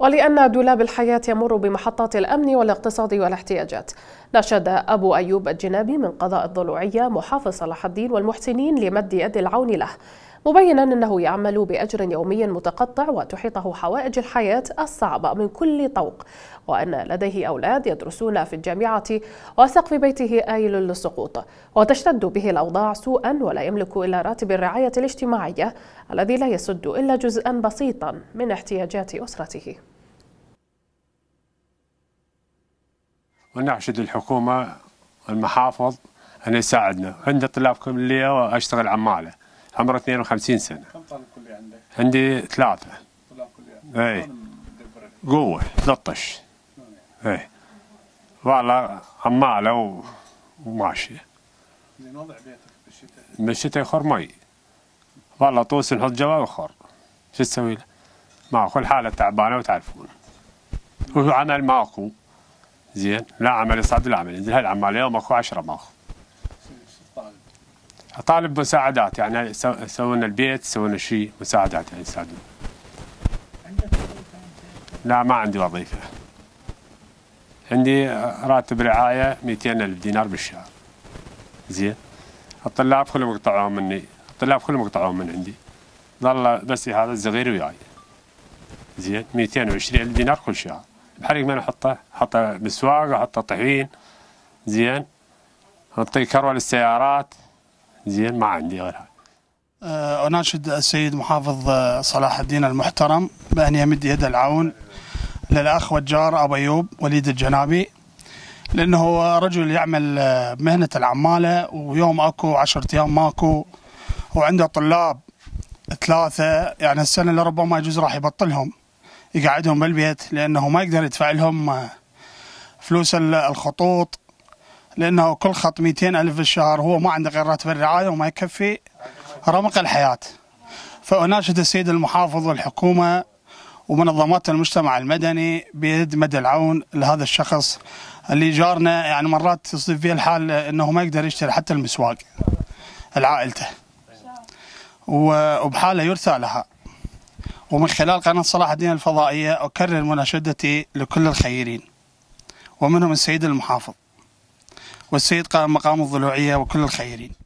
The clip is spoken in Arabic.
ولأن دولاب الحياة يمر بمحطات الأمن والاقتصاد والاحتياجات. ناشد أبو أيوب الجنابي من قضاء الضلوعية محافظ صلاح الدين والمحسنين لمد يد العون له، مبينا أنه يعمل بأجر يومي متقطع وتحيطه حوائج الحياة الصعبة من كل طوق، وأن لديه أولاد يدرسون في الجامعة وسقف بيته آيل للسقوط، وتشتد به الأوضاع سوءا ولا يملك إلا راتب الرعاية الاجتماعية الذي لا يسد إلا جزءا بسيطا من احتياجات أسرته. ونحشد الحكومة والمحافظ أن يساعدنا. عندي طلاب كلية وأشتغل عمالة، عمره 52 سنة. كم طالب كلية عندك؟ عندي 3. طلاب كلية؟ اي قوة 13. اي والله عمالة وماشية. زين وضع بيتك بالشتاء؟ بالشتاء يخر مي، والله طوس نحط جوا ويخر، شو تسوي له؟ ماكو، الحالة تعبانة وتعرفون، وعمل ماكو. زين لا عمل يصعد ولا عمل ينزل، هالعمال يوم اكو 10 ماخذ. طالب مساعدات، يعني يسوون البيت، يسوون شيء مساعدات يعني يساعدون. لا ما عندي وظيفة. عندي راتب رعاية 200,000 دينار بالشهر. زين الطلاب كلهم يقطعون مني، الطلاب كلهم يقطعون من عندي. ظل بس هذا الصغير وياي. زين 220,000 دينار كل شهر. بحريق من احطه؟ احطه بسواق، احطه طحين. زين اعطي كروه للسيارات. زين ما عندي غيرها. أناشد السيد محافظ صلاح الدين المحترم بأن يمد يد العون للأخ والجار أبو أيوب وليد الجنابي، لأنه رجل يعمل بمهنة العمالة، ويوم أكو 10 أيام ماكو، وعنده طلاب 3، يعني السنة اللي ربما يجوز راح يبطلهم يقعدهم بالبيت، لأنه ما يقدر يدفع لهم فلوس الخطوط، لأنه كل خط 200,000 بالشهر، هو ما عنده غير راتب الرعاية وما يكفي رمق الحياة. فأناشد السيد المحافظ والحكومة ومنظمات المجتمع المدني بيد مد العون لهذا الشخص اللي جارنا، يعني مرات تصيب فيه الحال أنه ما يقدر يشتري حتى المسواق لعائلته، وبحالة يرثى لها. ومن خلال قناة صلاح الدين الفضائية أكرر مناشدتي لكل الخيرين، ومنهم السيد المحافظ والسيد قائم مقام الضلوعية وكل الخيرين.